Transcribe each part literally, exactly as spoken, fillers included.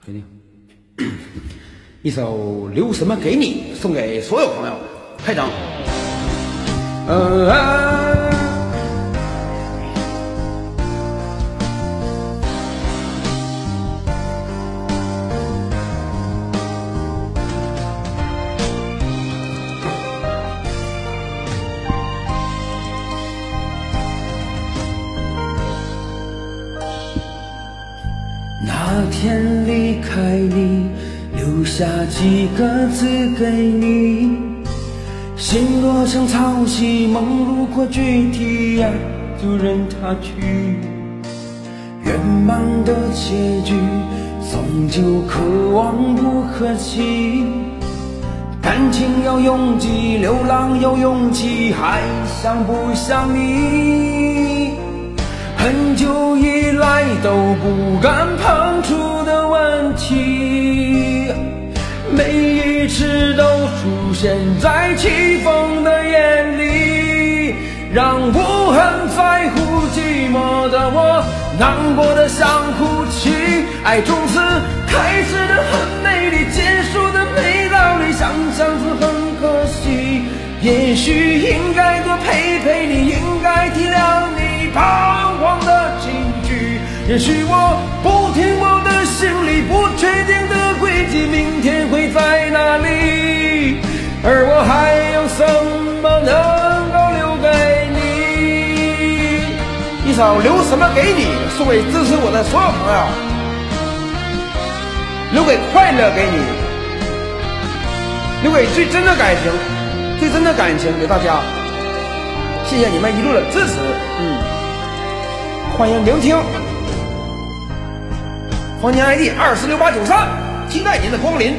给你一首《留什么给你》，送给所有朋友。开场。呃、啊， 那天离开你，留下几个字给你，心若像潮汐，梦如果具体呀，就任它去。圆满的结局，终究渴望不可及。感情要拥挤，流浪有勇气，还想不想你？很久以来都不敢碰触的问题，每一次都出现在起风的夜里，让不很在乎寂寞的我难过的想哭泣。爱从此开始的很美丽，结束的没道理，想想是很可惜。也许应该多陪陪你，应该体谅你彷徨的情绪。也许我不听我的心里不确定的轨迹，明天会在哪里？而我还有什么能够留给你？ 一首《留什么给你》，送给支持我的所有朋友，留给快乐给你，留给最真的感情，最真的感情给大家。谢谢你们一路的支持，嗯，欢迎聆听。房间 I D 二四六八九三，期待您的光临。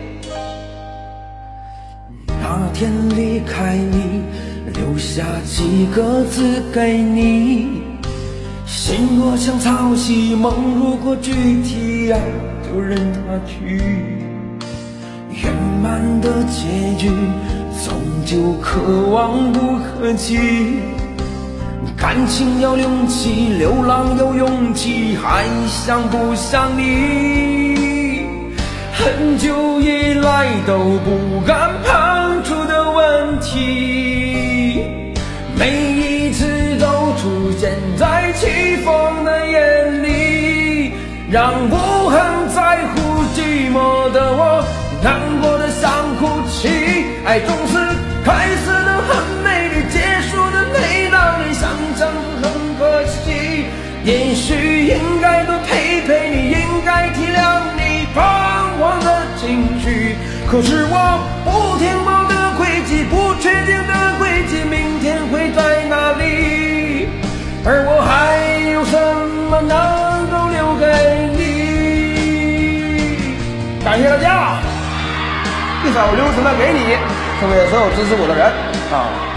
那天离开你，留下几个字给你，心若像潮汐，梦如果具体呀，就任它去。圆满的结局，终究渴望不可及。感情要勇气，流浪有勇气，还想不想你？很久以来都不敢碰触的问题，每一次都出现在起风的夜里，让不很在乎寂寞的我难过的想哭泣。爱总是开始的很美丽，结束的没道理，想想是很可惜。也许应该多陪陪你，应该体谅你彷徨的情绪。可是我不听梦的轨迹，不确定的轨迹，明天会在哪里？而我还有什么能够留给你？ 感谢大家，一首《留什么给你》，送给所有支持我的人啊！